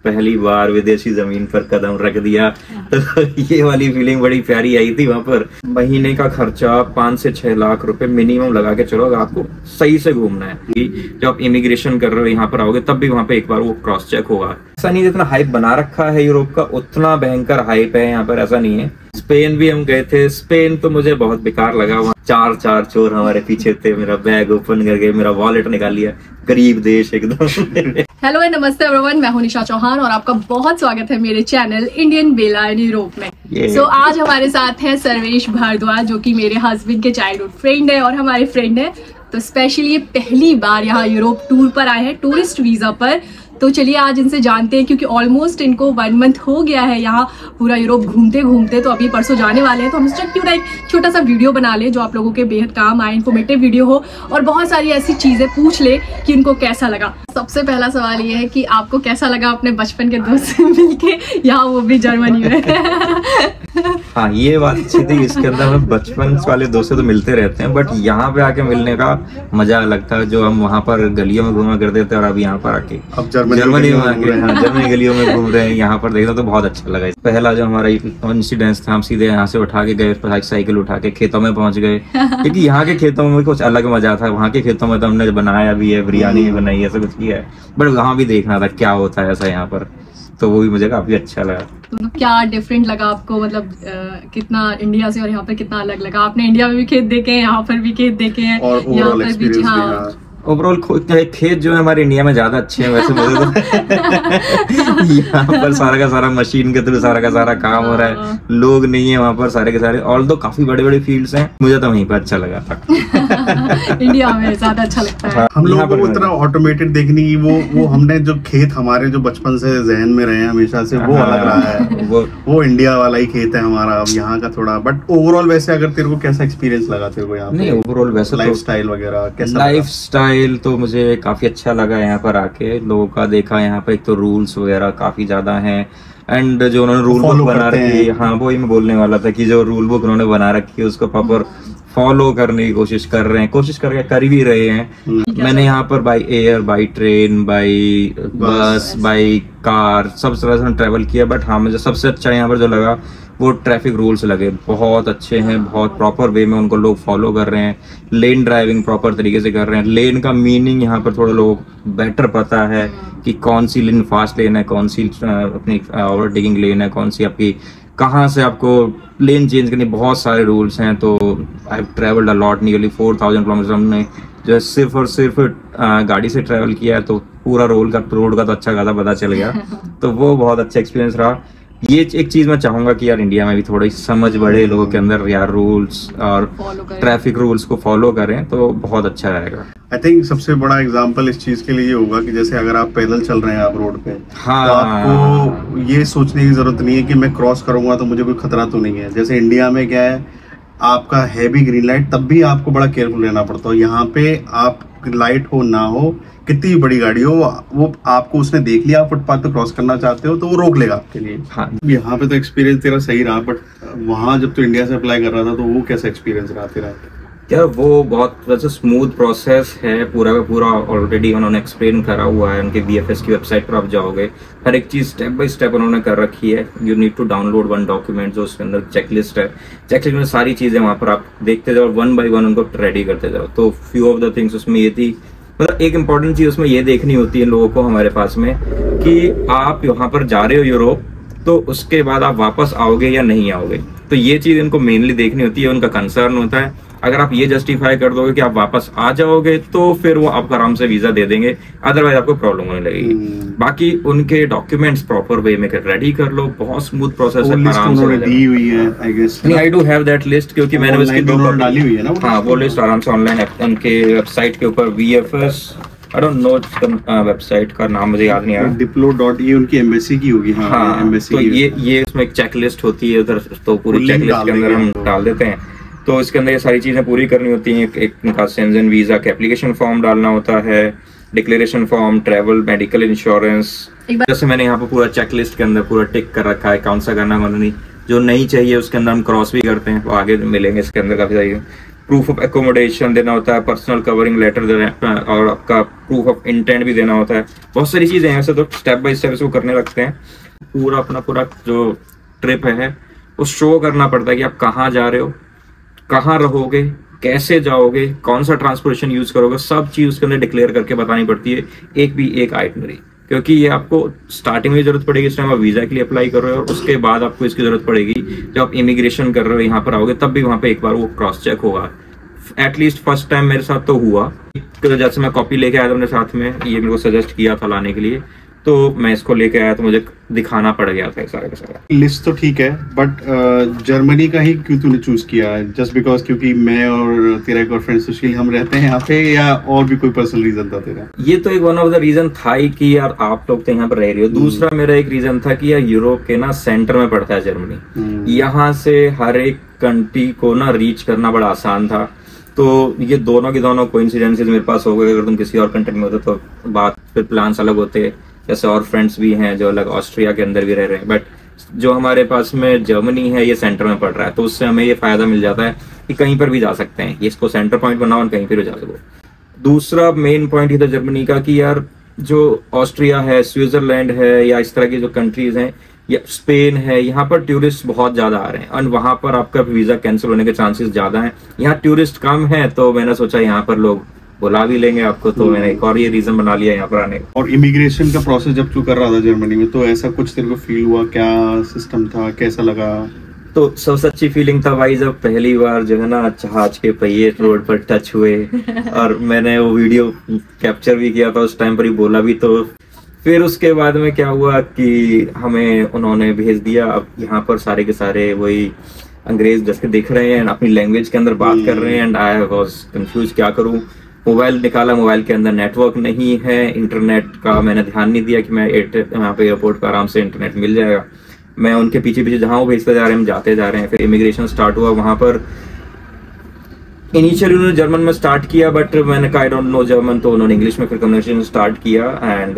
पहली बार विदेशी जमीन पर कदम रख दिया तो ये वाली फीलिंग बड़ी प्यारी आई थी। वहां पर महीने का खर्चा 5 से 6 लाख रुपए मिनिमम लगा के चलो, अगर आपको सही से घूमना है। जब आप इमिग्रेशन कर रहे हो यहाँ पर आओगे तब भी वहां पे एक बार वो क्रॉस चेक होगा। ऐसा नहीं जितना हाइप बना रखा है यूरोप का उतना भयंकर हाइप है यहाँ पर, ऐसा नहीं है। स्पेन भी हम गए थे, स्पेन तो मुझे बहुत बेकार लगा। वहाँ 4 चोर हमारे पीछे थे, मेरा बैग ओपन करके मेरा वॉलेट निकाल लिया। गरीब देश एकदम। हेलो एंड नमस्ते एवरीवन, मैं हूं निशा चौहान और आपका बहुत स्वागत है मेरे channel Indian Bela in Europe में। सो आज हमारे साथ है सर्वेश भारद्वाज, जो कि मेरे हस्बैंड के चाइल्डहुड फ्रेंड है और हमारे फ्रेंड है। तो स्पेशली ये पहली बार यहाँ यूरोप टूर पर आए हैं, टूरिस्ट वीजा पर। तो चलिए आज इनसे जानते हैं, क्योंकि ऑलमोस्ट इनको 1 मंथ हो गया है यहाँ पूरा यूरोप घूमते घूमते। तो अभी परसों जाने वाले हैं, तो हम सोचा क्यों ना एक छोटा सा वीडियो बना ले जो आप लोगों के बेहद काम आए, इन्फॉर्मेटिव वीडियो हो और बहुत सारी ऐसी चीजें पूछ ले कि इनको कैसा लगा। सबसे पहला सवाल ये है कि आपको कैसा लगा अपने बचपन के दोस्त से मिलके, यहाँ वो भी जर्मनी में। हाँ, ये बात अच्छी थी। इसके अंदर हम बचपन वाले दोस्त से तो मिलते रहते हैं, बट यहाँ पे आके मिलने का मजा अलग था। जो हम वहाँ पर गलियों में घूमा करते थे और अब यहाँ पर आके अब जर्मनी में आके जर्मनी गलियों में घूम रहे हैं, यहाँ पर देखा तो बहुत अच्छा लगा। पहला जो हमारा इंसिडेंस था, हम सीधे यहाँ से उठा के गए, साइकिल उठा के खेतों में पहुंच गए, क्योंकि यहाँ के खेतों में कुछ अलग मजा था। वहाँ के खेतों में तो हमने बनाया भी है, बिरयानी भी बनाई है, सब कुछ किया है, बट वहाँ भी देखना था क्या होता है ऐसा यहाँ पर। तो वो भी मुझे काफी अच्छा लगा। तो क्या डिफरेंट लगा आपको, मतलब कितना इंडिया से और यहाँ पर कितना अलग लगा? आपने इंडिया में भी खेत देखे हैं, यहाँ पर भी खेत देखे हैं, यहाँ पर भी। हाँ, ओवरऑल खेत जो है हमारे इंडिया में ज्यादा अच्छे हैं वैसे मुझे तो। यहाँ पर सारा का सारा मशीन के थ्रू सारा का सारा काम हो रहा है, लोग नहीं है वहाँ पर सारे के सारे। ऑल दो काफी बड़े बड़े फील्ड्स हैं, मुझे तो वहीं पर अच्छा लगा था। इंडिया में ज्यादा अच्छा लगता है। हम लोगों को उतना ऑटोमेटेड देखने की वो हमने जो खेत हमारे जो बचपन से जहन में रहे हैं हमेशा से, वो अलग रहा है। वो इंडिया वाला ही खेत है हमारा, अब यहाँ का थोड़ा। बट ओवरऑल वैसे अगर तेरे को कैसा एक्सपीरियंस लगा तेरे को यहाँ? नहीं, ओवरऑल वैसे लाइफ स्टाइल वगैरह कैसा? लाइफ स्टाइल तो मुझे काफी अच्छा लगा यहाँ पर आके। लोगों का देखा यहाँ पे, एक तो रूल्स वगैरह काफी ज्यादा हैं, एंड जो उन्होंने रूल बुक बना रखी है, हाँ वही मैं बोलने वाला था कि जो रूल बुक उन्होंने बना रखी है उसको प्रॉपर फॉलो करने की कोशिश कर रहे हैं, कर भी रहे हैं। मैंने यहाँ पर by air, by train, by bus, by car, सब तरह से ट्रेवल किया। बट हाँ, मुझे सबसे अच्छा यहाँ पर जो लगा वो ट्रैफिक रूल्स लगे। बहुत अच्छे हैं, बहुत प्रॉपर वे में उनको लोग फॉलो कर रहे हैं। लेन ड्राइविंग प्रॉपर तरीके से कर रहे हैं। लेन का मीनिंग यहाँ पर थोड़ा लोग बेटर पता है कि कौन सी लेन फास्ट लेन है, कौन सी अपनी ओवरटेकिंग लेन है, कौन सी आपकी कहाँ से आपको लेन चेंज करनी। बहुत सारे रूल्स हैं। तो I have travelled a lot, nearly 4000 kilometre हमने जो है सिर्फ और सिर्फ गाड़ी से ट्रेवल किया है। तो पूरा रोड का तो अच्छा खासा पता चल गया। तो वो बहुत अच्छा एक्सपीरियंस रहा। ये एक चीज मैं चाहूंगा कि यार इंडिया में भी थोड़ी समझ बढ़े लोगों के अंदर, यार रूल्स और ट्रैफिक रूल्स को फॉलो करें तो बहुत अच्छा रहेगा। आई थिंक सबसे बड़ा एग्जांपल इस चीज के लिए होगा कि जैसे अगर आप पैदल चल रहे हैं आप रोड पे, हाँ, तो आपको ये सोचने की जरूरत नहीं है कि मैं क्रॉस करूंगा तो मुझे कोई खतरा तो नहीं है। जैसे इंडिया में क्या है, आपका है भी ग्रीन लाइट तब भी आपको बड़ा केयरफुल रहना पड़ता है। यहाँ पे आप लाइट हो ना हो, कितनी बड़ी गाड़ी हो, वो आपको उसने देख लिया, आप फुटपाथ पे क्रॉस करना चाहते हो तो वो रोक लेगा आपके लिए। हाँ, यहाँ पे तो एक्सपीरियंस तेरा सही रहा, बट वहाँ जब तो इंडिया से अप्लाई कर रहा था तो वो कैसा एक्सपीरियंस रहा तेरा? यार वो बहुत वैसे स्मूथ प्रोसेस है, पूरा का पूरा ऑलरेडी उन्होंने एक्सप्लेन करा हुआ है। उनके BFS की वेबसाइट पर आप जाओगे, हर एक चीज स्टेप बाय स्टेप उन्होंने कर रखी है। You need to download 1 document, जो उसके अंदर चेकलिस्ट है। चेकलिस्ट में सारी चीजें वहां पर आप देखते जाओ, 1 by 1 उनको रेडी करते जाओ। तो फ्यू ऑफ द थिंग्स उसमें ये थी, मतलब एक इम्पोर्टेंट चीज उसमें ये देखनी होती है लोगों को हमारे पास में कि आप यहाँ पर जा रहे हो यूरोप, तो उसके बाद आप वापस आओगे या नहीं आओगे। तो ये चीज इनको मेनली देखनी होती है, उनका कंसर्न होता है। अगर आप ये जस्टिफाई कर दोगे कि आप वापस आ जाओगे तो फिर वो आपको आराम से वीजा दे देंगे, अदरवाइज आपको प्रॉब्लम होने लगेगी। बाकी उनके डॉक्यूमेंट्स प्रॉपर वे में रेडी कर लो, बहुत स्मूथ प्रोसेस है, आराम से दी हुई है। I guess I do have that list, क्योंकि मैंने उसकी 2 कॉपी डाली हुई है ना। हाँ, वो लिस्ट आराम से ऑनलाइन है उनके वेबसाइट के ऊपर। VFS, I don't know website का नाम मुझे याद नहीं आ रहा। Diplo.e उनकी एम्बेसी की होगी। हाँ, एम्बेसी। तो ये उसमें एक चेकलिस्ट होती है उधर, तो पूरी चेकलिस्ट के अंदर हम डाल देते हैं। तो इसके अंदर ये सारी चीजें पूरी करनी होती हैं। एक उनका शेंजेन वीजा का एप्लीकेशन फॉर्म डालना होता है, declaration form, travel, medical insurance. जैसे मैंने यहाँ पर पूरा चेकलिस्ट के अंदर पूरा टिक कर रखा है, कौन सा करना है नहीं। जो नहीं चाहिए उसके अंदर हम क्रॉस भी करते हैं, वो आगे मिलेंगे इसके अंदर काफी सारी। प्रूफ ऑफ एकोमोडेशन देना होता है, पर्सनल कवरिंग लेटर देना, और आपका प्रूफ ऑफ इंटेंट भी देना होता है। बहुत सारी चीजें हैं, ऐसे तो स्टेप बाय स्टेप इसको करने लगते हैं। पूरा जो ट्रिप है वो शो करना पड़ता है कि आप कहाँ जा रहे हो, कहाँ रहोगे, कैसे जाओगे, कौन सा ट्रांसपोर्टेशन यूज करोगे, सब चीज उसके अंदर डिक्लेयर करके बतानी पड़ती है, एक आइटनरी। क्योंकि ये आपको स्टार्टिंग में जरूरत पड़ेगी, इस टाइम आप वीजा के लिए अप्लाई कर रहे हो, और उसके बाद आपको इसकी जरूरत पड़ेगी जब आप इमिग्रेशन कर रहे हो, यहाँ पर आओगे तब भी वहाँ पे एक बार वो क्रॉस चेक होगा। एटलीस्ट फर्स्ट टाइम मेरे साथ तो हुआ। जैसे मैं कॉपी लेके आया था अपने साथ में, ये मेरे को सजेस्ट किया था लाने के लिए, तो मैं इसको लेके आया तो मुझे दिखाना पड़ गया था सारा का सारा। लिस्ट तो ठीक है, बट जर्मनी का ही क्यों तूने चूज किया? जस्ट बिकॉज क्योंकि मैं और तेरा एक और फ्रेंड सुशील हम रहते हैं यहाँ पे, या और भी कोई पर्सनल रीजन था तेरा? ये तो एक वन ऑफ द रीजन था ही कि यार आप लोग तो यहाँ पर रह रहे हो। दूसरा मेरा एक रीजन था कि यार यूरोप के ना सेंटर में पड़ता है जर्मनी, यहाँ से हर एक कंट्री को ना रीच करना बड़ा आसान था। तो ये दोनों के दोनों कोइंसिडेंसेस मेरे पास हो गए। अगर तुम किसी और कंट्री में होते तो बात फिर प्लान्स अलग होते। जैसे और फ्रेंड्स भी हैं जो अलग ऑस्ट्रिया के अंदर भी रह रहे हैं, बट जो हमारे पास में जर्मनी है ये सेंटर में पड़ रहा है, तो उससे हमें ये फायदा मिल जाता है कि कहीं पर भी जा सकते हैं, ये इसको सेंटर पॉइंट बनाओ और कहीं पर भी जा सको। दूसरा मेन पॉइंट ही था जर्मनी का कि यार जो ऑस्ट्रिया है, स्विट्जरलैंड है, या इस तरह की जो कंट्रीज हैं, या स्पेन है, यहाँ पर टूरिस्ट बहुत ज्यादा आ रहे हैं और वहां पर आपका वीजा कैंसिल होने के चांसेस ज्यादा हैं। यहाँ टूरिस्ट कम है, तो मैंने सोचा यहाँ पर लोग बुला भी लेंगे आपको, तो मैंने एक और ये रीजन बना लिया यहाँ पर आने का। और इमिग्रेशन का प्रोसेस जब तू कर रहा था जर्मनी में, तो ऐसा कुछ तेरे को फील हुआ? क्या सिस्टम था, कैसा लगा? तो सबसे अच्छी फीलिंग था भाई जब पहली बार जो है ना जहाज के पहिए रोड पर टच हुए, और मैंने वो वीडियो कैप्चर भी किया था उस टाइम पर ही, बोला भी। तो फिर उसके बाद में क्या हुआ कि हमें उन्होंने भेज दिया। अब यहाँ पर सारे के सारे वही अंग्रेज जैसे दिख रहे हैं, अपनी लैंग्वेज के अंदर बात कर रहे हैं, एंड आई वाज कंफ्यूज क्या करूँ। मोबाइल निकाला, मोबाइल के अंदर नेटवर्क नहीं है, इंटरनेट का मैंने ध्यान नहीं दिया कि मैं यहाँ पे एयरपोर्ट पर आराम से इंटरनेट मिल जाएगा। मैं उनके पीछे पीछे जहाँ वो भेजते जा रहे हैं हम जाते जा रहे हैं। फिर इमिग्रेशन स्टार्ट हुआ वहां पर। इनिशियली उन्होंने जर्मन में स्टार्ट किया, बट मैंने कहा आई डोंट नो जर्मन, तो उन्होंने इंग्लिश में फिर कम्युनिकेशन स्टार्ट किया। एंड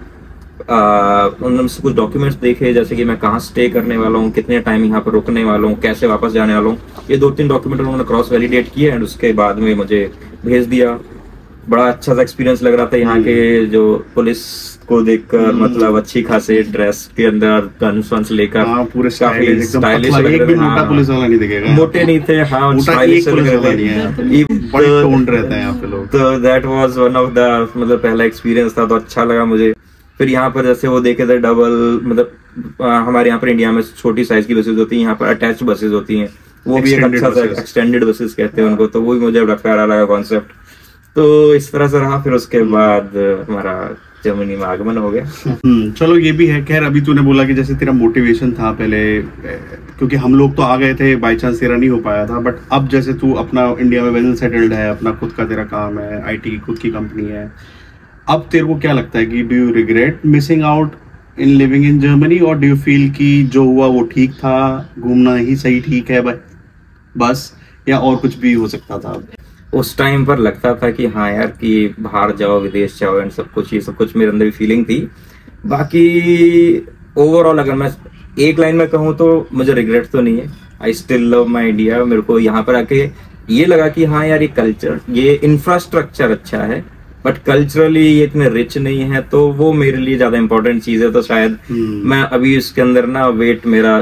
उन्होंने कुछ डॉक्यूमेंट्स देखे, जैसे कि मैं कहाँ स्टे करने वाला हूँ, कितने टाइम यहाँ पर रुकने वाला हूँ, कैसे वापस जाने वाला हूँ। ये 2-3 डॉक्यूमेंट उन्होंने क्रॉस वैलिडेट किए एंड उसके बाद में मुझे भेज दिया। बड़ा अच्छा सा एक्सपीरियंस लग रहा था। यहाँ के जो पुलिस को देखकर, मतलब अच्छी खासे ड्रेस के अंदर गन्स वन्स लेकर, पूरे काफी स्टाइलिश लग रहे थे। मोटा पुलिस वाला नहीं दिखेगा, मोटे नहीं थे, हाँ स्टाइलिश लग रहे थे, बड़े टोन रहते हैं यहाँ पे लोग। तो that was one of the मतलब पहला एक्सपीरियंस था, तो अच्छा लगा मुझे। फिर यहाँ पर जैसे वो देखे थे डबल, मतलब हमारे यहाँ पर इंडिया में छोटी साइज की बसेस होती है, यहाँ पर अटैच्ड बसेस होती हैं, वो भी एक अच्छा सा एक्सटेंडेड बसेस कहते हैं उनको, तो वो भी मुझे बड़ा प्यारा लगा कॉन्सेप्ट। तो इस तरह से रहा। फिर उसके बाद हमारा जर्मनी में आगमन हो गया। चलो ये भी है। खैर अभी तूने बोला कि जैसे तेरा मोटिवेशन था पहले, क्योंकि हम लोग तो आ गए थे, बाई चांस तेरा नहीं हो पाया था, बट अब जैसे तू अपना इंडिया में वेल सेटल्ड है, अपना खुद का तेरा काम है, आईटी की खुद की कंपनी है, अब तेरे को क्या लगता है कि do you regret missing out in living in Germany, और डू यू फील कि जो हुआ वो ठीक था, घूमना ही सही ठीक है बस, या और कुछ भी हो सकता था? उस टाइम पर लगता था कि हाँ यार कि बाहर जाओ, विदेश जाओ एंड सब कुछ, ये सब कुछ मेरे अंदर भी फीलिंग थी। बाकी ओवरऑल अगर मैं एक लाइन में कहूँ तो मुझे रिग्रेट तो नहीं है। I still love my India. मेरे को यहाँ पर आके ये लगा कि हाँ यार ये कल्चर, ये इंफ्रास्ट्रक्चर अच्छा है, बट कल्चरली ये इतने रिच नहीं है, तो वो मेरे लिए ज्यादा इंपॉर्टेंट चीज है। तो शायद मैं अभी इसके अंदर ना वेट मेरा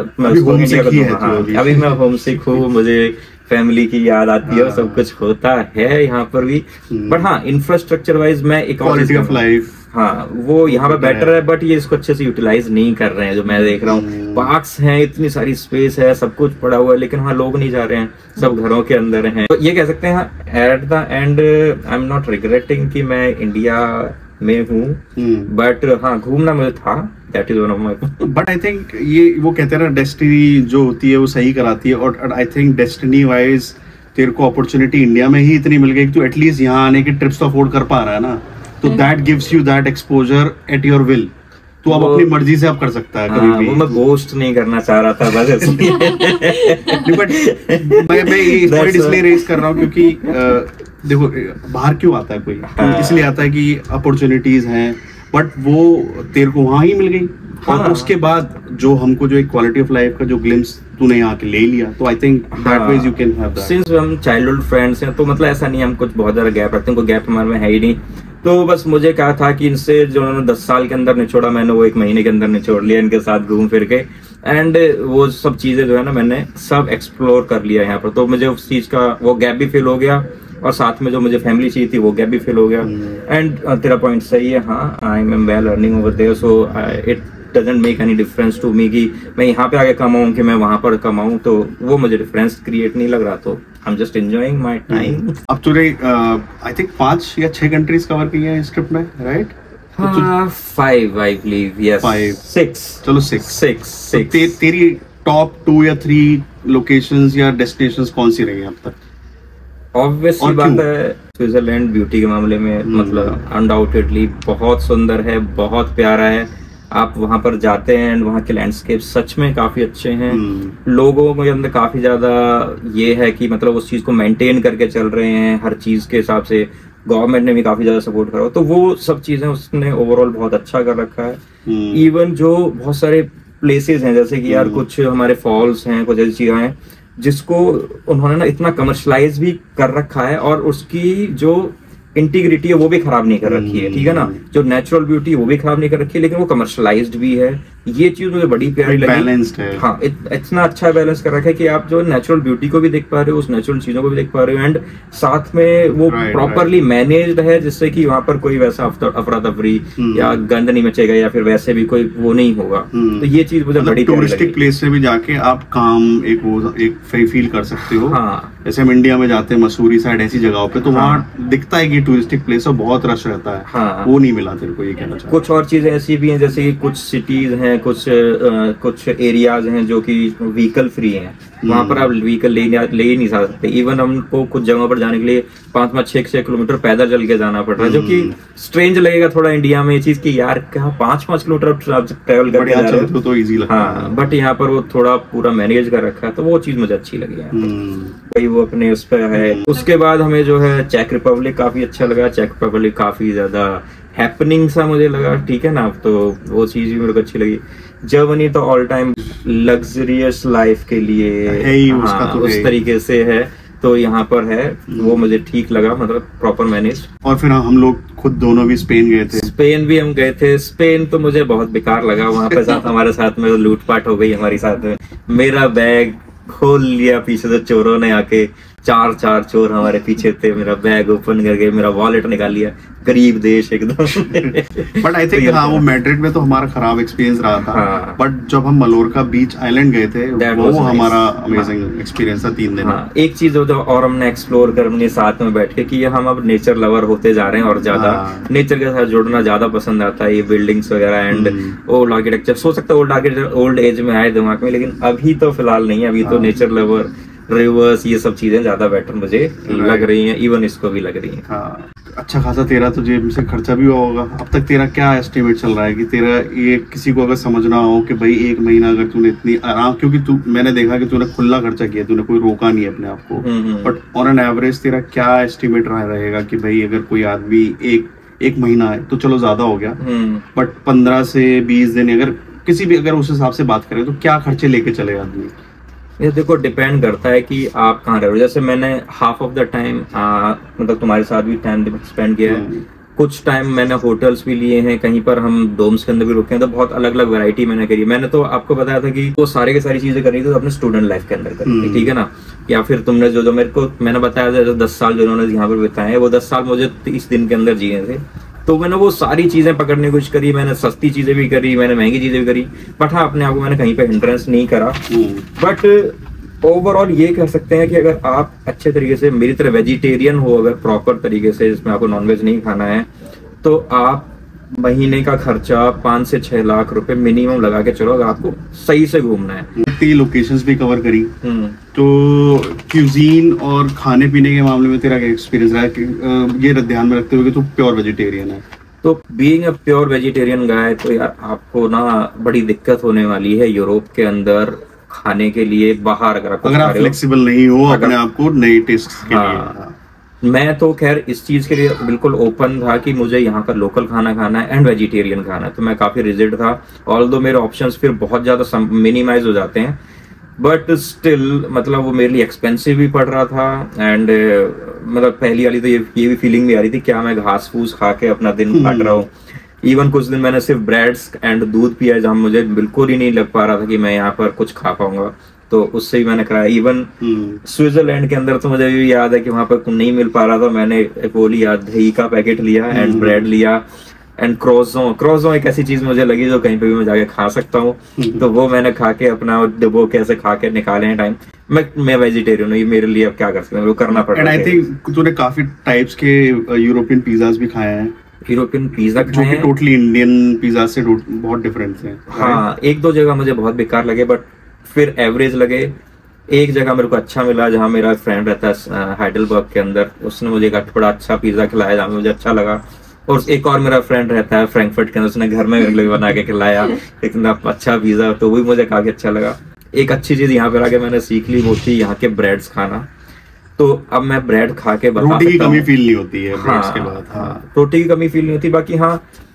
अभी मैं होम सिक हूँ, मुझे फैमिली की याद आती है, सब कुछ होता है यहाँ पर भी, बट हाँ इंफ्रास्ट्रक्चर वाइज मैं एक क्वालिटी ऑफ लाइफ, हाँ वो यहाँ पे बेटर है, बट ये इसको अच्छे से यूटिलाइज नहीं कर रहे हैं। जो मैं देख रहा हूँ, पार्क्स हैं, इतनी सारी स्पेस है, सब कुछ पड़ा हुआ है, लेकिन वहाँ लोग नहीं जा रहे हैं, सब घरों के अंदर हैं। तो ये कह सकते हैं at the end I am not regretting कि मैं इंडिया में हूँ, बट हाँ घूमना मुझे था, that is one of my. But I think ये वो कहते हैं ना, डेस्टिनी जो होती है वो सही कराती है, और आई थिंक डेस्टिनी वाइज तेरे को अपॉर्चुनिटी इंडिया में ही इतनी मिल गई कि तू एटलीस्ट यहाँ आने की ट्रिप्स तो अफोर्ड कर पा रहा है ना, तो that gives you that exposure at your will. तो अब अपनी मर्जी से अब कर सकता है कभी भी। वो मैं गोस्ट नहीं करना चाह रहा था बस इसलिए। बट मैं ये पॉइंट इसलिए रेज कर रहा हूँ क्योंकि देखो बाहर क्यों आता है कोई, इसलिए आता है कि अपॉर्चुनिटीज हैं, बट वो तेरे को वहां ही मिल गई, और उसके बाद जो हमको जो एक क्वालिटी ऑफ लाइफ का जो ग्लिम्स तूने यहाँ के ले लिया, तो I think that ways you can have that. Since हम चाइल्डहुड फ्रेंड्स हैं तो मतलब ऐसा नहीं हम कुछ बहुत ज्यादा गैप रखते हैं, कोई गैप हमारे में है ही नहीं। तो बस मुझे कहा था कि इनसे जो उन्होंने 10 साल के अंदर निचोड़ा, मैंने वो 1 महीने के अंदर निचोड़ लिया इनके साथ घूम फिर के। एंड वो सब चीजें जो है ना मैंने सब एक्सप्लोर कर लिया यहाँ पर। तो मुझे उस चीज का वो गैप भी फील हो गया और साथ में जो मुझे फैमिली चाहिए थी वो गैप भी फील हो गया। एंड तेरा पॉइंट सही है, हाँ I am well earning over there, so it doesn't make any difference to me कि मैं यहाँ पे आके कमाऊँ कि मैं वहां पर कमाऊँ, तो वो मुझे डिफरेंस क्रिएट नहीं लग रहा। तो I am just enjoying my time. अब तूने आई थिंक 5 या 6 कंट्रीज कवर की हैं इस ट्रिप में, राइट? हाँ 5 आई बिलीव, यस 6, चलो 6। तेरी टॉप 2 या 3 लोकेशंस या डेस्टिनेशंस कौन सी रही हैं अब तक? ऑब्वियसली बात है स्विट्जरलैंड ब्यूटी के मामले में मतलब अनडाउटेडली बहुत सुंदर है, बहुत प्यारा है। आप वहां पर जाते हैं एंड वहाँ के लैंडस्केप सच में काफी अच्छे हैं। लोगों के अंदर काफी ज्यादा ये है कि मतलब उस चीज को मेंटेन करके चल रहे हैं हर चीज के हिसाब से। गवर्नमेंट ने भी काफी ज्यादा सपोर्ट करा, तो वो सब चीजें उसने ओवरऑल बहुत अच्छा कर रखा है। इवन जो बहुत सारे प्लेसेस हैं जैसे कि यार कुछ हमारे फॉल्स हैं, कुछ ऐसी चीजें हैं जिसको उन्होंने ना इतना कमर्शलाइज भी कर रखा है और उसकी जो इंटीग्रिटी है वो भी खराब नहीं कर रखी है, ठीक है ना। जो नेचुरल ब्यूटी वो भी खराब नहीं कर रखी है, लेकिन वो कमर्शलाइज्ड भी है। ये चीज मुझे बड़ी प्यारी लगी। बैलेंस्ड है, हाँ इतना अच्छा बैलेंस कर रखा है कि आप जो नेचुरल ब्यूटी को भी देख पा रहे हो, उस नेचुरल चीजों को भी देख पा रहे हो एंड साथ में वो प्रॉपरली मैनेज्ड है जिससे कि वहां पर कोई वैसा अफरा तफरी या गंद नहीं मचेगा या फिर वैसे भी कोई वो नहीं होगा। तो ये चीज मुझे बड़ी टूरिस्टिक प्लेस में भी जाके आप काम एक फील कर सकते हो। हाँ जैसे हम इंडिया में जाते हैं मसूरी साइड ऐसी जगहों पे, तो वहाँ दिखता है कि टूरिस्टिक प्लेस है, बहुत रश रहता है। हाँ वो नहीं मिला तेरे को, ये कहना चाहता। कुछ और चीजें ऐसी भी हैं जैसे कि कुछ सिटीज हैं, कुछ एरियाज हैं जो कि व्हीकल फ्री हैं, वहां पर आप व्हीकल ले ही नहीं जा सकते। इवन हमको कुछ जगहों पर जाने के लिए 5-6 किलोमीटर पैदल चल के जाना पड़ रहा है, जो कि स्ट्रेंज लगेगा थोड़ा इंडिया में ये चीज की यार क्या 5-5 किलोमीटर ट्रेवल करके जा रहे हो, तो इजी लगता है। हाँ बट यहाँ पर वो थोड़ा पूरा मैनेज कर रखा है, तो वो चीज मुझे अच्छी लगी है। भाई वो अपने उस पर है। उसके बाद हमें जो है चेक रिपब्लिक काफी अच्छा लगा। चेक रिपब्लिक काफी ज्यादा हैपनिंग सा मुझे लगा, ठीक है ना, तो वो चीज भी मेरे को अच्छी लगी। जर्मनी तो ऑल टाइम लग्जरियस लाइफ के लिए है ही, उसका तो उस तरीके से है, तो यहाँ पर है वो मुझे ठीक लगा, मतलब प्रॉपर मैनेज। और फिर हम लोग खुद दोनों भी स्पेन गए थे। स्पेन भी हम गए थे। स्पेन तो मुझे बहुत बेकार लगा, वहां पे साथ हमारे साथ में लूटपाट हो गई हमारी साथ में। मेरा बैग खोल लिया पीछे से चोरों ने आके, 4 चोर हमारे पीछे थे, मेरा बैग ओपन करके मेरा वॉलेट निकाल लिया। गरीब देश एकदम। बट आई थिंक हाँ वो मैड्रिड में तो हमारा खराब एक्सपीरियंस रहा था। बट जब हम मलोरका बीच आइलैंड गए थे वो हमारा अमेजिंग एक्सपीरियंस था 3 दिन। एक चीज और हमने एक्सप्लोर करने साथ में बैठ के कि हम अब नेचर लवर होते जा रहे हैं और ज्यादा नेचर के साथ जुड़ना ज्यादा पसंद आता है। ये बिल्डिंग्स वगैरह एंड ओल्ड आर्किटेक्चर, सोच सकता है ओल्ड एज में आए दिमाग में, लेकिन अभी तो फिलहाल नहीं है। अभी तो नेचर लवर, रिवर्स, ये सब चीजें ज्यादा बेटर मुझे लग रही हैं। इवन इसको भी लग रही है। अच्छा खासा तेरा तो जेब से खर्चा भी हुआ होगा। अब तक तेरा क्या एस्टिमेट चल रहा है कि तेरा ये किसी को अगर समझना हो कि भाई 1 महीना अगर तूने इतनी आराम, क्योंकि मैंने देखा कि तूने खुला खर्चा किया, तूने कोई रोका नहीं अपने आप को, बट ऑन एन एवरेज तेरा क्या एस्टिमेट रहेगा कि भाई अगर कोई आदमी एक महीना है तो चलो ज्यादा हो गया, बट 15 से 20 दिन अगर किसी भी अगर उस हिसाब से बात करें तो क्या खर्चे लेके चले आदमी? ये देखो डिपेंड करता है कि आप कहाँ रह रहे हो। जैसे मैंने हाफ ऑफ द टाइम मतलब तुम्हारे साथ भी टाइम स्पेंड किया है। कुछ टाइम मैंने होटल्स भी लिए हैं, कहीं पर हम डोम्स के अंदर भी रुके हैं, तो बहुत अलग अलग वैरायटी मैंने करी। मैंने तो आपको बताया था कि वो सारी की सारी चीजें करी थी तो अपने स्टूडेंट लाइफ के अंदर करी थी, ठीक है ना। या फिर तुमने जो मेरे को मैंने बताया था 10 साल जो उन्होंने यहाँ पर बिताए, वो 10 साल मुझे 30 दिन के अंदर जिए थे। तो मैंने वो सारी चीजें पकड़ने की कोशिश करी। मैंने सस्ती चीजें भी करी, मैंने महंगी चीजें भी करी, बट हाँ अपने आप को मैंने कहीं पे हिंड्रेंस नहीं करा। बट ओवरऑल ये कह सकते हैं कि अगर आप अच्छे तरीके से मेरी तरह वेजिटेरियन हो, अगर प्रॉपर तरीके से जिसमें आपको नॉनवेज नहीं खाना है, तो आप महीने का खर्चा 5 से 6 लाख रुपए मिनिमम लगा के चलो अगर आपको सही से घूमना है। 3 लोकेशंस भी कवर करी, तो क्यूजीन और खाने पीने के मामले में तेरा क्या एक्सपीरियंस रहा है कि ये ध्यान में रखते हुए कि तू प्योर वेजिटेरियन है? तो being a pure vegetarian guy, तो यार आपको ना बड़ी दिक्कत होने वाली है यूरोप के अंदर खाने के लिए। बाहर अगर आप फ्लेक्सिबल नहीं हो अपने आप को नई टेस्ट के लिए, मैं तो खैर इस चीज के लिए बिल्कुल ओपन था कि मुझे यहाँ पर लोकल खाना खाना है एंड वेजिटेरियन खाना है, तो मैं काफी रिजिड था। ऑल्दो मेरे ऑप्शंस फिर बहुत ज्यादा मिनिमाइज हो जाते हैं, बट स्टिल मतलब वो मेरे लिए एक्सपेंसिव भी पड़ रहा था। एंड मतलब पहली वाली तो ये भी फीलिंग भी आ रही थी क्या मैं घास फूस खा के अपना दिन काट रहा हूँ। इवन कुछ दिन मैंने सिर्फ ब्रेड्स एंड दूध पिया जहाँ मुझे बिल्कुल ही नहीं लग पा रहा था कि मैं यहाँ पर कुछ खा पाऊंगा, तो उससे ही मैंने कराया। इवन स्विट्जरलैंड के अंदर तो मुझे भी याद है कि वहां पर नहीं मिल पा रहा था, मैंने वो लिया दही का पैकेट लिया एंड ब्रेड लिया एंड क्रोज़ों एक ऐसी चीज मुझे लगी जो कहीं पे भी मैं जाके खा सकता हूँ, तो वो मैंने खा के अपना वो कैसे खा के निकाले हैं टाइम। मैं वेजिटेरियन हूँ, ये मेरे लिए अब क्या कर सकते हैं, वो करना पड़ रहा है। एंड आई थिंक तूने काफी टाइप्स के यूरोपियन पिज्जाज भी खाए हैं। यूरोपियन पिज्जा जो कि टोटली इंडियन पिज्जा से बहुत डिफरेंस है। हाँ, एक दो जगह मुझे बहुत बेकार लगे, बट फिर एवरेज लगे। एक जगह मेरे को अच्छा मिला जहाँ मेरा फ्रेंड रहता है हाइडलबर्ग के अंदर, उसने मुझे एक बड़ा अच्छा पिज्जा खिलाया जहाँ मुझे अच्छा लगा। और एक और मेरा फ्रेंड रहता है फ्रैंकफर्ट के अंदर, उसने घर में बना के खिलाया इतना अच्छा पिज्जा, तो वही मुझे काफी अच्छा लगा। एक अच्छी चीज यहाँ पर आके मैंने सीख ली, वो थी यहाँ के ब्रेड्स खाना। तो अब मैं ब्रेड खा के बता रोटी की कमी फील नहीं होती है हाँ, के बाद। हाँ, रोटी की कमी फील नहीं होती। बाकी हाँ,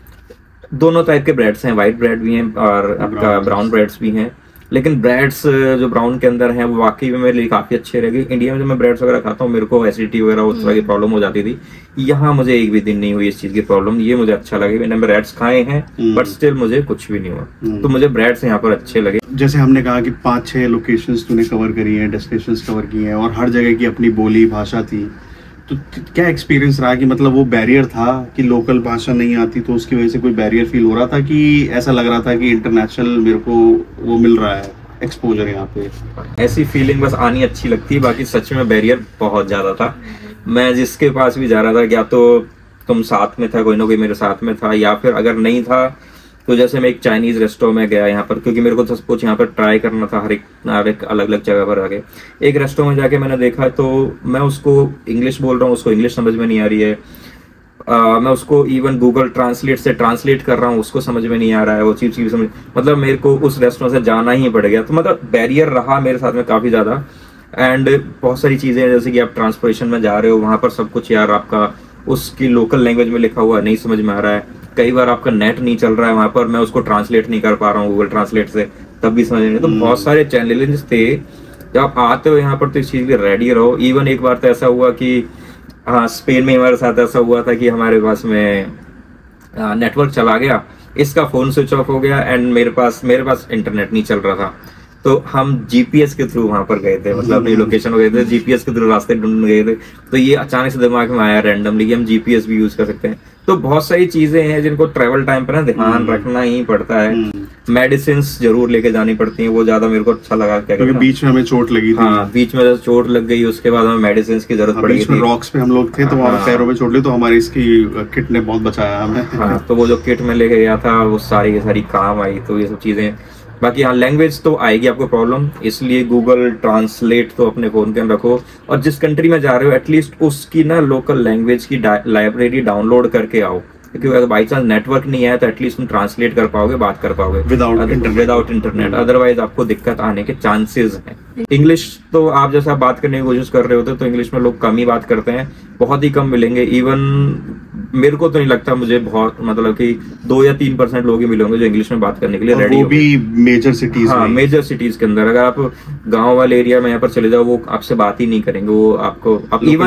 दोनों टाइप के ब्रेड्स हैं, व्हाइट ब्रेड भी हैं और आपका ब्राउन ब्रेड्स भी हैं। लेकिन ब्रेड्स जो ब्राउन के अंदर हैं वो वाकई में मेरे लिए काफी अच्छे रहेंगे। इंडिया में जब मैं ब्रेड्स वगैरह खाता हूँ मेरे को एसिडिटी वगैरह उस तरह की प्रॉब्लम हो जाती थी, यहाँ मुझे एक भी दिन नहीं हुई इस चीज की प्रॉब्लम। ये मुझे अच्छा लगे, मैंने ब्रेड्स खाए हैं बट स्टिल मुझे कुछ भी नहीं हुआ, तो मुझे ब्रेड्स यहाँ पर अच्छे लगे। जैसे हमने कहा कि 5-6 लोकेशंस तूने कवर करी हैं, डेस्टिनेशंस कवर की हैं और हर जगह की अपनी बोली भाषा थी, तो क्या एक्सपीरियंस रहा कि मतलब वो बैरियर था कि लोकल भाषा नहीं आती तो उसकी वजह से कोई बैरियर फील हो रहा था कि ऐसा लग रहा था कि इंटरनेशनल मेरे को वो मिल रहा है एक्सपोजर यहाँ पे? ऐसी फीलिंग बस आनी अच्छी लगती है, बाकी सच में बैरियर बहुत ज्यादा था। मैं जिसके पास भी जा रहा था, या तो तुम साथ में था, कोई ना कोई मेरे साथ में था, या फिर अगर नहीं था तो जैसे मैं एक चाइनीज रेस्टोरेंट में गया यहाँ पर, क्योंकि मेरे को सब कुछ यहाँ पर ट्राई करना था हर एक अलग अलग जगह पर आके। एक रेस्टोरेंट में जाके मैंने देखा तो मैं उसको इंग्लिश बोल रहा हूँ, उसको इंग्लिश समझ में नहीं आ रही है। मैं उसको इवन गूगल ट्रांसलेट से ट्रांसलेट कर रहा हूँ, उसको समझ में नहीं आ रहा है, वो चीज समझ, मतलब मेरे को उस रेस्टोरेंट से जाना ही पड़ गया। तो मतलब बैरियर रहा मेरे साथ में काफी ज्यादा। एंड बहुत सारी चीजें जैसे कि आप ट्रांसपोर्टेशन में जा रहे हो, वहां पर सब कुछ यार आपका उसकी लोकल लैंग्वेज में लिखा हुआ नहीं समझ में आ रहा है। कई बार आपका नेट नहीं चल रहा है वहां पर, मैं उसको ट्रांसलेट नहीं कर पा रहा हूँ गूगल ट्रांसलेट से, तब भी समझ नहीं। तो बहुत सारे चैलेंजेस थे। जब आप आते हो यहाँ पर तो इस चीज के रेडी रहो। इवन एक बार तो ऐसा हुआ कि हाँ, स्पेन में हमारे साथ ऐसा हुआ था कि हमारे पास में नेटवर्क चला गया, इसका फोन स्विच ऑफ हो गया एंड मेरे पास इंटरनेट नहीं चल रहा था। तो हम जीपीएस के थ्रू वहां पर गए थे, मतलब अपनी लोकेशन हो गए थे, जीपीएस के थ्रू रास्ते ढूंढ गए थे। तो ये अचानक से दिमाग में आया रैंडमली कि हम जीपीएस भी यूज कर सकते हैं। तो बहुत सारी चीजें हैं जिनको ट्रेवल टाइम पर ना ध्यान रखना ही पड़ता है। मेडिसिन जरूर लेके जानी पड़ती हैं, वो ज्यादा मेरे को अच्छा लगा। क्या क्योंकि बीच में हमें चोट लगी थी। हाँ, बीच में जब चोट लग गई उसके बाद हमें मेडिसिन की जरूरत पड़ गई थी। रॉक्स पे हम लोग थे तो वहाँ पैरों में चोट ली, तो हमारी इसकी किट ने बहुत बचाया हमें। हाँ, तो वो जो किट में लेके गया था वो सारी काम आई। तो ये सब चीजें, बाकी हाँ, लैंग्वेज तो आएगी आपको प्रॉब्लम, इसलिए गूगल ट्रांसलेट तो अपने फोन के अंदर रखो। और जिस कंट्री में जा रहे हो एटलीस्ट उसकी ना लोकल लैंग्वेज की लाइब्रेरी डाउनलोड करके आओ, क्योंकि अगर बाई चांस नेटवर्क नहीं है तो एटलीस्ट तुम ट्रांसलेट कर पाओगे, बात कर पाओगे विदाउट इंटरनेट। अदरवाइज आपको दिक्कत आने के चांसेस हैं। इंग्लिश तो आप जैसा बात करने की कोशिश कर रहे होते तो इंग्लिश में लोग कम ही बात करते हैं, बहुत ही कम मिलेंगे। इवन मेरे को तो नहीं लगता, मुझे बहुत मतलब कि 2 या 3% लोग ही मिलेंगे जो इंग्लिश में बात करने के लिए रेडी हो। भी मेजर सिटीज, हाँ, मेजर सिटीज के अंदर। अगर आप गांव वाले एरिया में यहाँ पर चले जाओ, वो आपसे बात ही नहीं करेंगे, वो आपको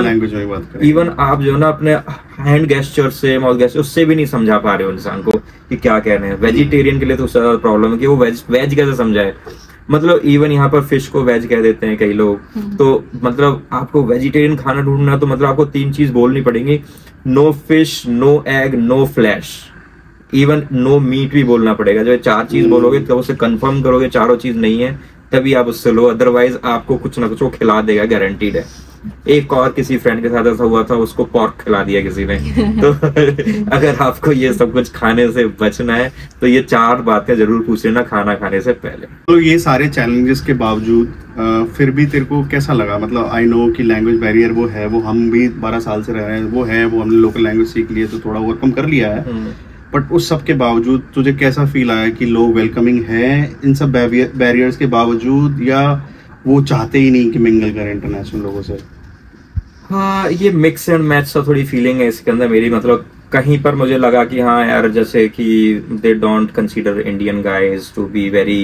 इवन आप जो ना अपने हैंड गेस्चर से, माउथ गेस्चर उससे भी नहीं समझा पा रहे हो इंसान को कि क्या कहने हैं। वेजिटेरियन के लिए तो उससे ज्यादा प्रॉब्लम है कि वो वेज कैसे समझाए। मतलब इवन यहाँ पर फिश को वेज कह देते हैं कई लोग। तो मतलब आपको वेजिटेरियन खाना ढूंढना तो मतलब आपको 3 चीज बोलनी पड़ेंगी, no fish, no egg, no flesh, even no meat भी बोलना पड़ेगा। जब 4 चीज बोलोगे तो उससे कंफर्म करोगे चारों चीज नहीं है तभी आप उससे लो, अदरवाइज आपको कुछ ना कुछ वो खिला देगा, गारंटीड है। एक और किसी फ्रेंड के साथ ऐसा हुआ था, उसको पॉर्क खिला दिया किसी ने। तो अगर आपको ये सब कुछ खाने से बचना है तो ये 4 बातें जरूर पूछ लेना खाना खाने से पहले। तो ये सारे चैलेंजेस के बावजूद फिर भी तेरे को कैसा लगा? मतलब आई नो कि लैंग्वेज बैरियर वो है, वो हम भी 12 साल से रह रहे हैं, वो है, वो हमने लोकल लैंग्वेज सीख ली है तो थोड़ा ओवरकम कर लिया है। बट उस सब के बावजूद तुझे कैसा फील आया कि लोग वेलकमिंग है इन सब बैरियर्स के बावजूद, या वो चाहते ही नहीं कि मिंगल करें इंटरनेशनल लोगों से? हाँ, ये मिक्स एंड मैच सा थोड़ी फीलिंग है इसके अंदर मेरी। मतलब कहीं पर मुझे लगा कि हाँ यार, जैसे कि they don't consider Indian guys to be very,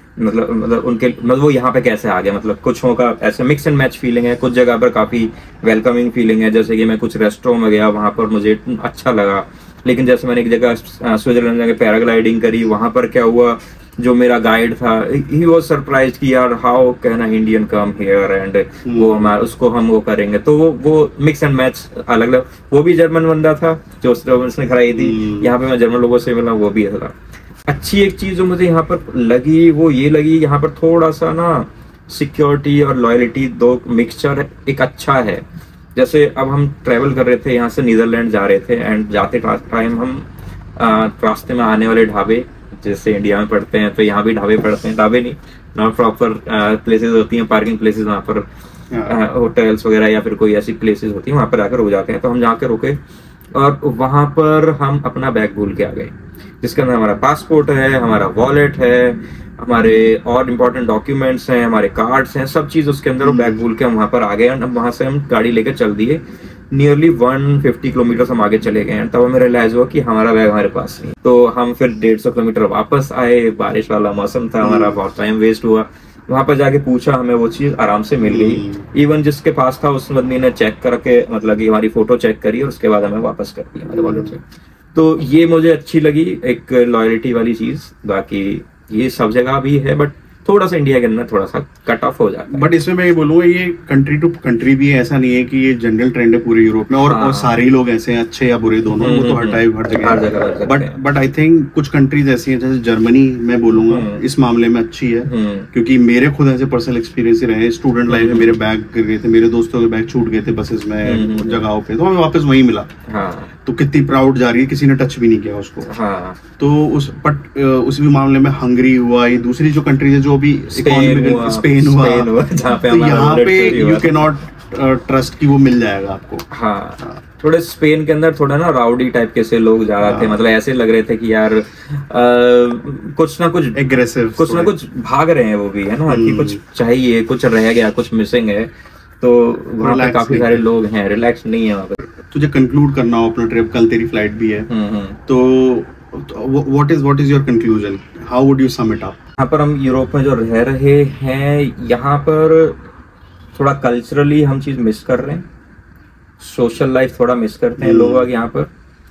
मतलब उनके मतलब वो यहाँ पे कैसे आ गया, मतलब कुछ का ऐसे मिक्स एंड मैच फीलिंग है। कुछ जगह पर काफी वेलकमिंग फीलिंग है, जैसे कि मैं कुछ रेस्टोरेंट में गया, वहां पर मुझे अच्छा लगा। लेकिन जैसे मैंने एक जगह स्विट्जरलैंड जाके पैराग्लाइडिंग करी, वहां पर क्या हुआ, जो मेरा गाइड था ही वाज सरप्राइज्ड कि यार how can a Indian come here and वो हमारा उसको हम वो करेंगे। तो वो मिक्स एंड मैच अलग अलग। वो भी जर्मन बंदा था जो उसने कराई थी, यहाँ पे मैं जर्मन लोगों से मिला, वो भी था। अच्छी एक चीज जो मुझे यहाँ पर लगी वो ये लगी, यहाँ पर थोड़ा सा ना सिक्योरिटी और लॉयल्टी दो मिक्सचर एक अच्छा है। जैसे अब हम ट्रेवल कर रहे थे, यहाँ से नीदरलैंड जा रहे थे एंड जाते टाइम हम रास्ते में आने वाले ढाबे जैसे इंडिया में पड़ते हैं, तो यहाँ भी ढाबे पड़ते हैं, ढाबे नहीं, नॉट प्रॉपर प्लेसेस होती हैं, पार्किंग प्लेसेस, वहाँ पर होटल्स वगैरह या फिर कोई ऐसी प्लेसेस होती है, वहाँ पर आकर रुक जाते हैं। तो हम जाकर रुके और वहां पर हम अपना बैग भूल के आ गए, जिसके अंदर हमारा पासपोर्ट है, हमारा वॉलेट है, हमारे और इम्पोर्टेंट डॉक्यूमेंट्स हैं, हमारे कार्ड्स हैं, सब चीज उसके अंदर। वो बैग भूल के हम वहां पर आ गए। अब वहां से हम गाड़ी लेकर चल दिए, नियरली 150 किलोमीटर हम आगे चले गए। तब हमें रियलाइज हुआ कि हमारा बैग हमारे पास नहीं। तो हम फिर 150 किलोमीटर वापस आए, बारिश वाला मौसम था, हमारा बहुत टाइम वेस्ट हुआ। वहां पर जाके पूछा, हमें वो चीज आराम से मिल गई। इवन जिसके पास था उस बंदी ने चेक करके, मतलब कि हमारी फोटो चेक करी और उसके बाद हमें वापस कर दिया हमारे वॉलेट से। तो ये मुझे अच्छी लगी, एक लॉयल्टी वाली चीज। बाकी ये सब जगह भी है, बट थोड़ा सा इंडिया के अंदर थोड़ा सा कट ऑफ हो जाता है। बट इसमें मैं ये बोलूंगा, ये कंट्री टू कंट्री भी है, ऐसा नहीं है कि ये जनरल ट्रेंड है पूरे यूरोप में। और सारे ही लोग ऐसे हैं, अच्छे या बुरे दोनों, वो तो हर टाइप हर जगह। बट आई थिंक कुछ कंट्रीज ऐसी हैं, जैसे जर्मनी मैं बोलूंगा इस मामले में अच्छी है, क्योंकि मेरे खुद ऐसे पर्सनल एक्सपीरियंस ही रहे। स्टूडेंट लाइफ में मेरे बैग गिर गए थे, मेरे दोस्तों के बैग छूट गए थे बसेस में, जगहों पे, तो हमें वापस वही मिला। तो कितनी प्राउड जा रही है, किसी ने टच भी नहीं किया उसको। तो उस भी मामले में हंगरी हुआ, ये दूसरी जो कंट्रीज है जो भी स्पेन हुआ, तो यहाँ पे यू कैन नॉट ट्रस्ट कि वो मिल जाएगा आपको। हाँ, थोड़े स्पेन के अंदर थोड़ा ना राउडी टाइप के से लोग जा रहे थे, मतलब ऐसे लग रहे थे कि यार कुछ ना कुछ एग्रेसिव, कुछ ना कुछ भाग रहे हैं वो भी, है ना, कि कुछ चाहिए, कुछ रह गया, कुछ मिसिंग है। तो वहाँ पे काफी सारे लोग हैं, रिलैक्स नहीं है वहाँ पे। तुझे कंक्लूड करना हो अपना ट्रिप, कल तेरी फ्लाइट भी है, तो what is your conclusion, how would you sum it up? यहाँ पर हम यूरोप में जो रह रहे हैं, यहाँ पर थोड़ा कल्चरली हम चीज मिस कर रहे हैं, सोशल लाइफ थोड़ा मिस करते हैं लोग यहाँ पर,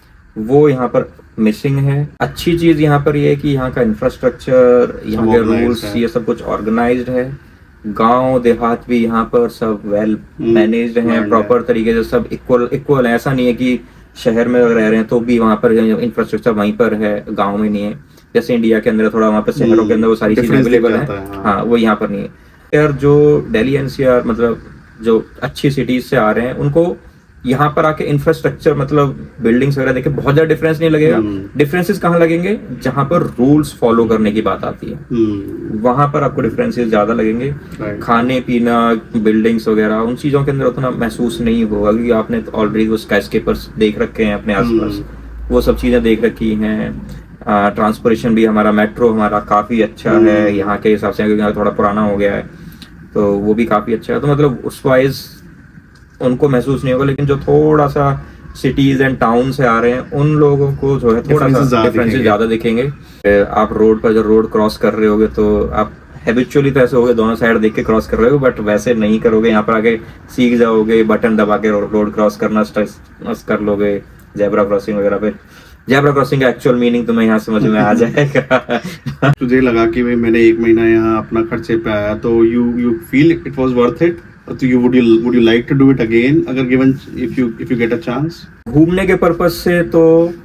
वो यहाँ पर मिसिंग है। अच्छी चीज यहाँ पर ये है कि यहाँ का इंफ्रास्ट्रक्चर, यहाँ के रूल्स, ये सब कुछ ऑर्गेनाइज्ड है। गांव देहात भी यहाँ पर सब वेल मैनेज्ड हैं, प्रॉपर तरीके से सब इक्वल है। ऐसा नहीं है कि शहर में रह रहे हैं तो भी वहाँ पर इंफ्रास्ट्रक्चर वहीं पर है, गांव में नहीं है। जैसे इंडिया के अंदर थोड़ा वहाँ पर शहरों के अंदर वो सारी चीजें अवेलेबल है, हाँ, वो यहाँ पर नहीं है। यार जो दिल्ली एनसीआर, मतलब जो अच्छी सिटीज से आ रहे हैं, उनको यहाँ पर आके इंफ्रास्ट्रक्चर, मतलब बिल्डिंग्स वगैरह देखे बहुत ज्यादा डिफरेंस नहीं लगेगा। डिफरेंसेस कहाँ लगेंगे, जहाँ पर रूल्स फॉलो करने की बात आती है, वहां पर आपको डिफरेंसेस ज्यादा लगेंगे। खाने पीना, बिल्डिंग्स वगैरह, उन चीजों के अंदर उतना महसूस नहीं होगा, क्योंकि आपने ऑलरेडी वो स्काईस्केपर्स देख रखे हैं अपने आसपास, वो सब चीजें देख रखी हैं। ट्रांसपोर्टेशन भी हमारा, मेट्रो हमारा काफी अच्छा है यहाँ के हिसाब से, क्योंकि थोड़ा पुराना हो गया है, तो वो भी काफी अच्छा है। तो मतलब उस वाइज उनको महसूस नहीं होगा। लेकिन जो थोड़ा सा सिटीज एंड टाउन से आ रहे हैं, उन लोगों को जो है थोड़ा सा डिफरेंसेस ज्यादा दिखेंगे। आप रोड पर जब रोड क्रॉस कर रहे होगे तो आप हैबिचुअली तो ऐसे होगे, दोनों साइड देख के क्रॉस कर रहे हो, बट वैसे नहीं करोगे। यहाँ पर आके सीख जाओगे, बटन दबा के रोड क्रॉस करना कर लोगे, जेब्रा क्रॉसिंग वगैरह पे। जेब्रा क्रॉसिंग का एक्चुअल मीनिंग तुम्हें यहाँ समझ में आ जाएगा। तुझे लगा कि भाई मैंने 1 महीना यहाँ अपना खर्चे पे आया, तो you feel it was worth it? तो would you like to do it again अगर given if you get a chance? घूमने के पर्पस से तो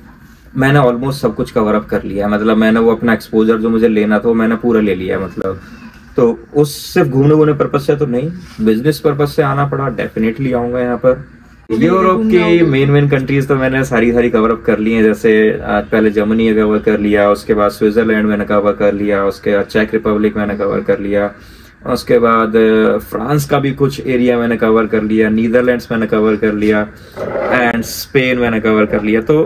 मैंने ऑलमोस्ट सब कुछ कवर अप कर लिया है, मतलब मैंने वो अपना एक्सपोजर जो मुझे लेना था वो मैंने पूरा ले लिया है। मतलब तो उस सिर्फ घूमने पर्पस से तो नहीं, बिजनेस पर्पस से आना पड़ा, डेफिनेटली आऊंगा यहाँ पर। यूरोप की मेन कंट्रीज तो मैंने सारी कवर अप कर ली है। जैसे पहले जर्मनी कवर कर लिया, उसके बाद स्विट्जरलैंड मैंने कवर कर लिया, उसके बाद चेक रिपब्लिक मैंने कवर कर लिया, उसके बाद फ्रांस का भी कुछ एरिया मैंने कवर कर लिया, नीदरलैंड्स मैंने कवर कर लिया, एंड स्पेन मैंने कवर कर लिया। तो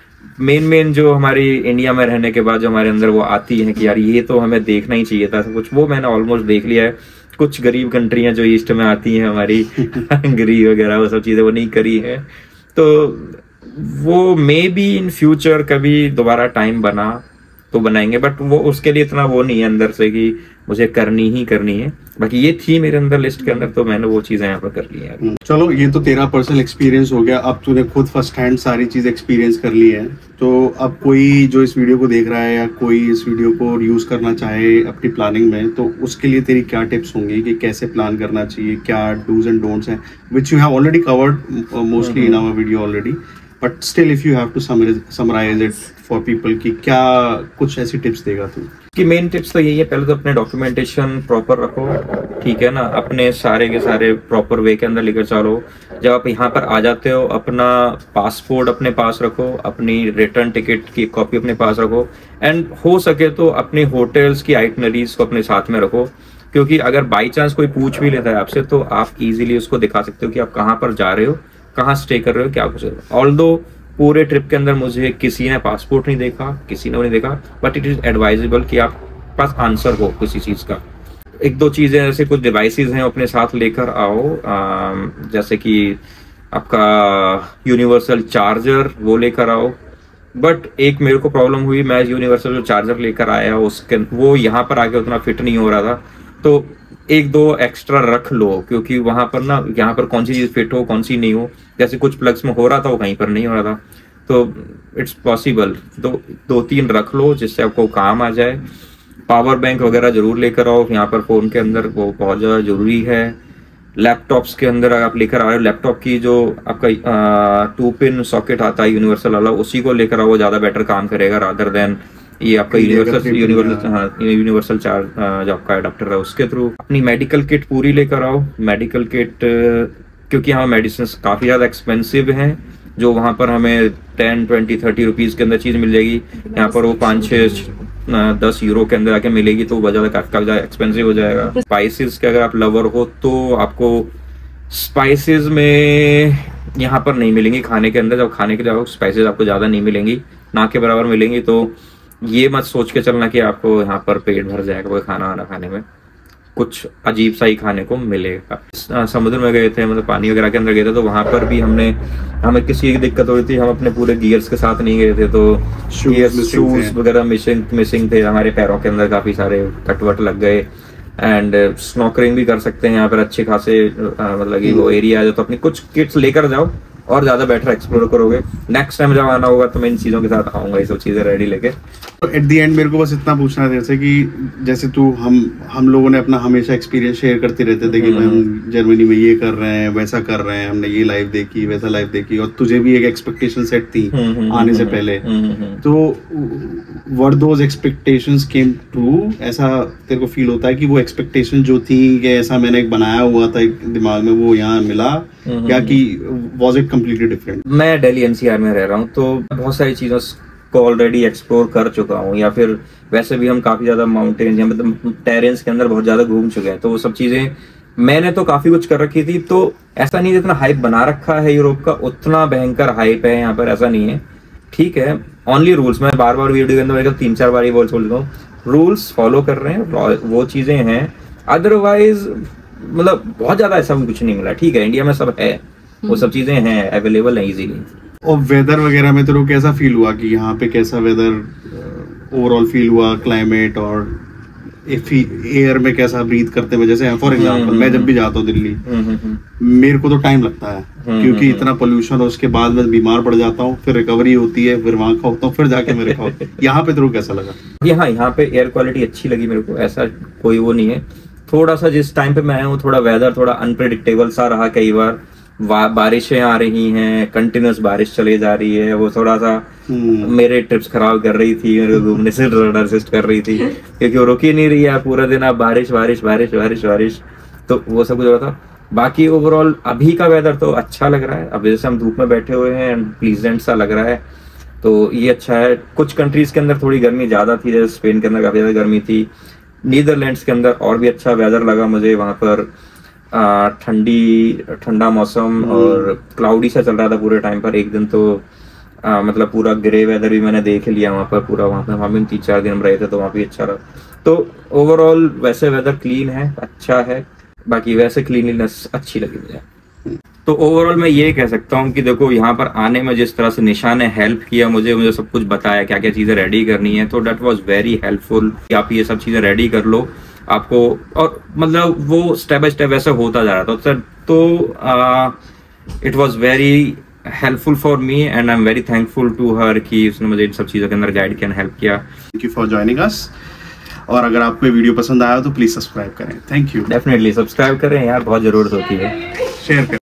मेन जो हमारी इंडिया में रहने के बाद जो हमारे अंदर वो आती है कि यार ये तो हमें देखना ही चाहिए था सब कुछ, वो मैंने ऑलमोस्ट देख लिया है। कुछ गरीब कंट्रियां जो ईस्ट में आती हैं हमारी हंगरी वगैरह, वो सब चीजें वो नहीं करी है। तो वो मे बी इन फ्यूचर कभी दोबारा टाइम बना तो बनाएंगे, बट वो उसके लिए इतना वो नहीं है अंदर से कि मुझे करनी ही करनी है। बाकी ये थी मेरे अंदर लिस्ट के अंदर, तो मैंने वो चीजें यहाँ पर कर ली है। चलो, ये तो तेरा पर्सनल एक्सपीरियंस हो गया, अब तूने खुद फर्स्ट हैंड सारी चीज एक्सपीरियंस कर ली है। तो अब कोई जो इस वीडियो को देख रहा है या कोई इस वीडियो को यूज करना चाहे अपनी प्लानिंग में, तो उसके लिए तेरी क्या टिप्स होंगी कि कैसे प्लान करना चाहिए, क्या डूज एंड डोंट्स हैं, which you have already covered mostly in our video already, but still if you have to summarise it for people, कि क्या कुछ ऐसी टिप्स देगा तू? कि मेन टिप्स तो यही है, पहले तो अपने डॉक्यूमेंटेशन प्रॉपर रखो, ठीक है ना, अपने सारे के सारे प्रॉपर वे के अंदर लेकर चलो। जब आप यहाँ पर आ जाते हो, अपना पासपोर्ट अपने पास रखो, अपनी रिटर्न टिकट की कॉपी अपने पास रखो, एंड हो सके तो अपने होटल्स की आइटनरीज को अपने साथ में रखो, क्योंकि अगर बाई चांस कोई पूछ भी लेता है आपसे तो आप इजीली उसको दिखा सकते हो कि आप कहाँ पर जा रहे हो, कहाँ स्टे कर रहे हो, क्या कुछ। ऑल्दो पूरे ट्रिप के अंदर मुझे किसी ने पासपोर्ट नहीं देखा, किसी ने नहीं देखा, बट इट इज एडवाइजेबल कि आप पास आंसर हो किसी चीज का। एक दो चीजें जैसे कुछ डिवाइसेस हैं अपने साथ लेकर आओ, जैसे कि आपका यूनिवर्सल चार्जर वो लेकर आओ। बट एक मेरे को प्रॉब्लम हुई, मैं यूनिवर्सल जो चार्जर लेकर आया उसके वो यहाँ पर आके उतना फिट नहीं हो रहा था, तो एक दो एक्स्ट्रा रख लो, क्योंकि वहां पर ना यहाँ पर कौन सी चीज फिट हो कौन सी नहीं हो, जैसे कुछ प्लग्स में हो रहा था वो कहीं पर नहीं हो रहा था, तो इट्स पॉसिबल तो दो तीन रख लो जिससे आपको काम आ जाए। पावर बैंक वगैरह जरूर लेकर आओ यहाँ पर फोन के अंदर, वो बहुत ज्यादा जरूरी है। लैपटॉप्स के अंदर आप लेकर आ रहे हो, लैपटॉप की जो आपका 2 पिन सॉकेट आता है यूनिवर्सल वाला, उसी को लेकर आओ, ज्यादा बेटर काम करेगा रादर देन ये आपका यूनिवर्सल चार्ज जो आपका अडेप्टर है उसके थ्रू। अपनी मेडिकल किट पूरी लेकर आओ, मेडिकल किट क्योंकि यहाँ मेडिसिन काफी ज्यादा एक्सपेंसिव हैं, जो वहाँ पर हमें 10, 20, 30 रुपीज के अंदर चीज मिल जाएगी, यहाँ पर वो 5, 6, 10 यूरो के अंदर आके मिलेगी, तो वो काफी ज्यादा एक्सपेंसिव हो जाएगा। स्पाइसेस के अगर आप लवर हो तो आपको स्पाइसेस में यहाँ पर नहीं मिलेंगी खाने के अंदर, जब खाने के लिए स्पाइसेस आपको ज्यादा नहीं मिलेंगी, ना के बराबर मिलेंगी, तो ये मत सोच के चलना कि आपको यहाँ पर पेट भर जाएगा कोई खाना वाना खाने में, कुछ अजीब सा ही खाने को मिलेगा। समुद्र में गए थे, मतलब पानी वगैरह के अंदर गए थे, तो वहां पर भी हमें किसी की दिक्कत हो रही थी, हम अपने पूरे गियर्स के साथ नहीं गए थे, तो शूज वगैरह मिसिंग थे, हमारे पैरों के अंदर काफी सारे कटवट लग गए। एंड स्नॉकरिंग भी कर सकते हैं यहाँ पर अच्छे खासे, मतलब कि वो एरिया है, तो अपनी कुछ किट्स लेकर जाओ और ज्यादा बेटर एक्सप्लोर करोगे। नेक्स्ट टाइम जब आना होगा तो मैं इन चीजों के साथ आऊंगा, ये सब चीजें रेडी लेके। तो एट द एंड मेरे को बस इतना पूछना है, जैसे कि जैसे तू हम लोगों ने अपना हमेशा एक्सपीरियंस शेयर करते रहते थे कि हम जर्मनी में ये कर रहे हैं, वैसा कर रहे हैं, हमने ये लाइव देखी, वैसा लाइव देखी, और तुझे भी एक एक्सपेक्टेशन सेट थी आने से पहले, तो were those expectations came true? ऐसा तेरे को फील होता है कि वो एक्सपेक्टेशन जो थी कि ऐसा मैंने एक बनाया हुआ था दिमाग में, वो यहाँ मिला, या कि वाज इट कंप्लीटली डिफरेंट? मैं दिल्ली एनसीआर में रह रहा हूँ, तो बहुत सारी चीजों को ऑलरेडी एक्सप्लोर कर चुका हूँ, या फिर वैसे भी हम काफी ज्यादा माउंटेन्स या मतलब टेरेन्स के अंदर बहुत ज्यादा घूम चुके हैं, तो वो सब चीजें मैंने तो काफी कुछ कर रखी थी। तो ऐसा नहीं जितना हाइप बना रखा है यूरोप का, उतना भयंकर हाइप है यहाँ पर, ऐसा नहीं है, ठीक है। ओनली रूल्स, मैं बार बार वीडियो के अंदर 3-4 बार ये बोल रहा हूँ, रूल्स फॉलो कर रहे हैं, वो चीजें हैं। अदरवाइज मतलब बहुत ज्यादा ऐसा कुछ नहीं मिला, ठीक है, इंडिया में सब है, वो सब चीजें हैं, अवेलेबल है इजीली। और वेदर वगैरह में तेरे को कैसा फील हुआ कि यहाँ पे कैसा वेदर ओवरऑल फील हुआ, क्लाइमेट और एयर में कैसा ब्रीथ करते हुए? जैसे फॉर एग्जांपल मैं जब भी जाता हूँ दिल्ली, मेरे को तो टाइम लगता है क्योंकि इतना पोल्यूशन है, उसके बाद मैं बीमार पड़ जाता हूँ, फिर रिकवरी होती है, फिर वहां खाता हूँ, फिर जाके मेरे खाओ। यहाँ पे तेरे को कैसा लगा? हाँ, यहाँ पे एयर क्वालिटी अच्छी लगी मेरे को, ऐसा कोई वो नहीं है। थोड़ा सा जिस टाइम पे मैं आया हूँ, थोड़ा वेदर थोड़ा अनप्रेडिक्टेबल सा रहा, कई बार बारिशें आ रही हैं, कंटिन्यूस बारिश चली जा रही है, वो थोड़ा सा मेरे ट्रिप्स खराब कर रही थी, मेरे को घूमने से असिस्ट कर रही थी, क्योंकि वो रुक ही नहीं रही है पूरा दिन, आप बारिश बारिश बारिश बारिश बारिश, तो वो सब कुछ हो रहा था। बाकी ओवरऑल अभी का वेदर तो अच्छा लग रहा है, अब जैसे हम धूप में बैठे हुए हैं, प्लीजेंट सा लग रहा है, तो ये अच्छा है। कुछ कंट्रीज के अंदर थोड़ी गर्मी ज्यादा थी, जैसे स्पेन के अंदर काफी ज्यादा गर्मी थी, नीदरलैंड्स के अंदर और भी अच्छा वेदर लगा मुझे, वहां पर ठंडा मौसम और क्लाउडी सा चल रहा था पूरे टाइम पर। एक दिन तो मतलब पूरा ग्रे वेदर भी मैंने देख लिया वहाँ पर पूरा, वहाँ पे हम 3-4 दिन हम रहे थे, तो वहाँ भी अच्छा रहा। तो ओवरऑल वैसे वेदर क्लीन है, अच्छा है, बाकी वैसे क्लीनलीनेस अच्छी लगी मुझे। तो ओवरऑल मैं ये कह सकता हूँ कि देखो यहाँ पर आने में जिस तरह से निशा ने हेल्प किया मुझे सब कुछ बताया क्या क्या चीज़ें रेडी करनी है, तो डेट वाज वेरी हेल्पफुल कि आप ये सब चीज़ें रेडी कर लो आपको, और मतलब वो स्टेप बाय स्टेप वैसे होता जा रहा था। तो it was very helpful for me and I am very thankful to her कि उसने मुझे इन सब चीज़ों के अंदर गाइड किया, हेल्प किया। Thank you for joining us. और अगर आपको ये वीडियो पसंद आया तो प्लीज सब्सक्राइब करें। Thank you. डेफिनेटली सब्सक्राइब करें यार, बहुत जरूरत होती है। शेयर करें।